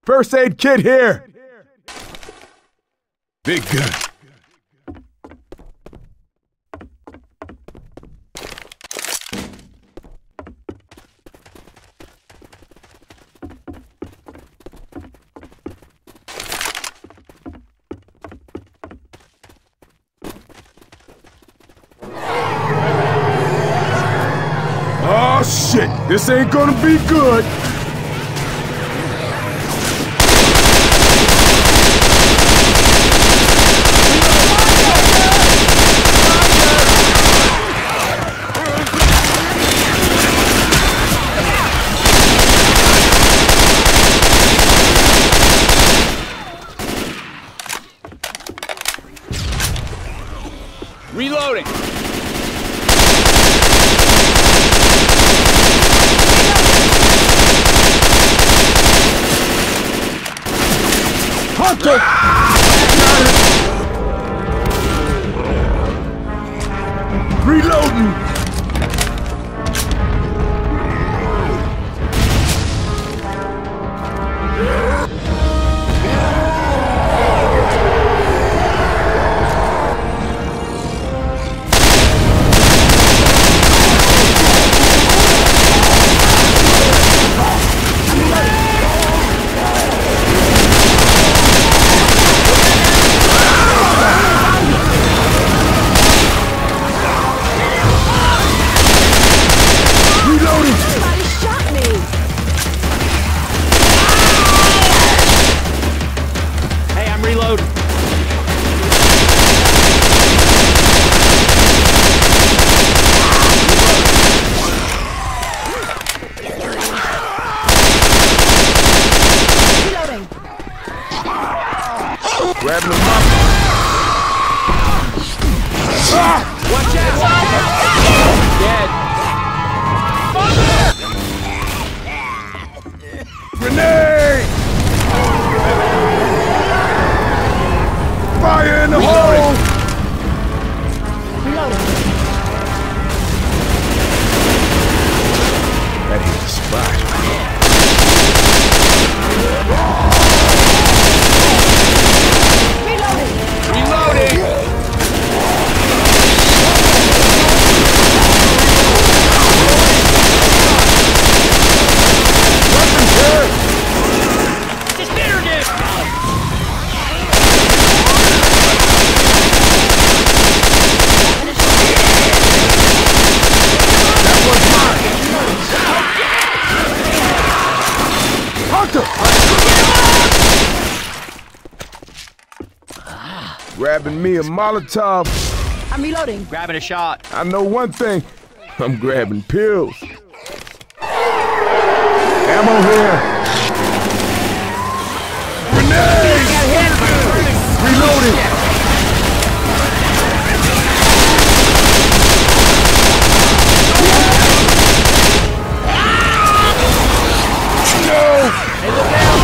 First aid kit here! Big gun. Oh shit! This ain't gonna be good! Reloading! Hunter! Reloading! Grabbing him up. Watch out! Dead. Grenade! Fire in the hole! That hit the spot. Grabbing me a Molotov. I'm reloading. Grabbing a shot. I know one thing. I'm grabbing pills. Ammo here. Grenade! Reloading. No! Hey, look out!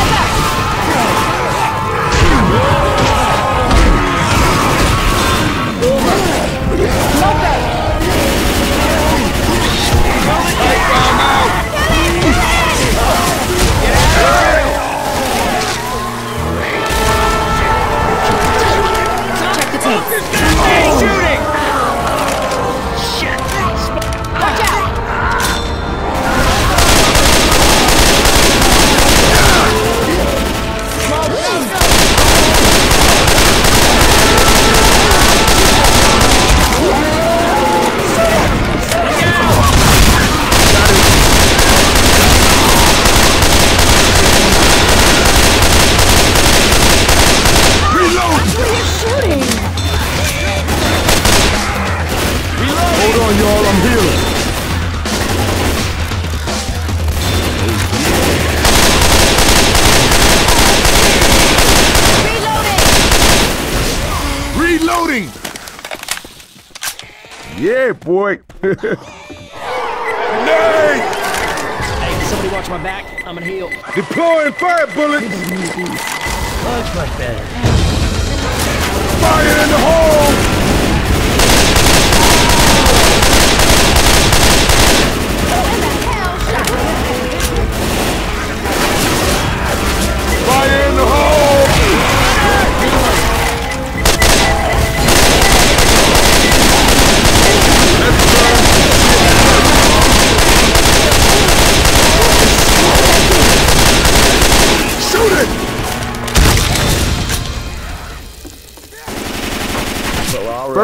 Yeah, boy. Nay! Hey, somebody watch my back. I'm gonna heal. Deploying fire bullets. Much better. Fire in the hole.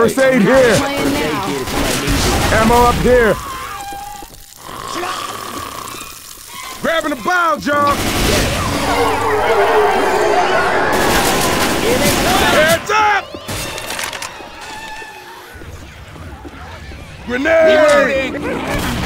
First aid here. Playing now. Ammo up here. Grabbing the bow, John. Heads up! Grenade!